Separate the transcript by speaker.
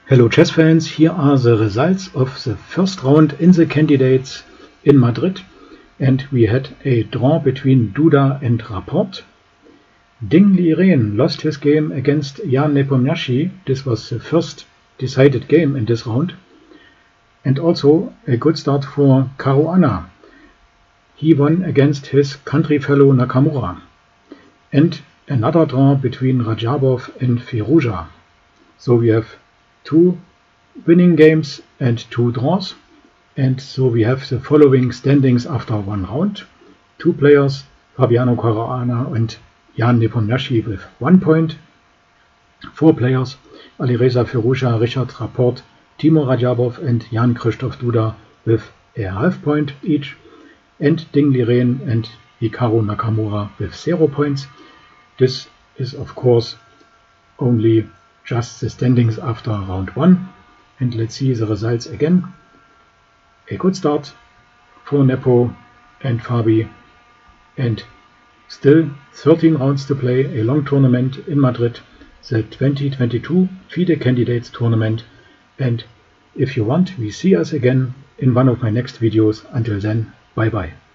Speaker 1: Hello chess fans, here are the results of the first round in the candidates in Madrid, and we had a draw between Duda and Rapport. Ding Liren lost his game against Jan Nepomniachtchi. This was the first decided game in this round. And also a good start for Caruana. He won against his country fellow Nakamura. And another draw between Radjabov and Firouzja. So we have 2 winning games and 2 draws, and so we have the following standings after one round. 2 players, Fabiano Caruana and Jan Nepomniachtchi with 1 point. 4 players, Alireza Firouzja, Richard Rapport, Timur Radjabov and Jan-Krzysztof Duda with a half point each, and Ding Liren and Hikaru Nakamura with 0 points. This is of course only just the standings after round 1, and let's see the results again. A good start for Nepo and Fabi, and still 13 rounds to play, a long tournament in Madrid, the 2022 FIDE Candidates Tournament, and if you want, we see us again in one of my next videos. Until then, bye bye.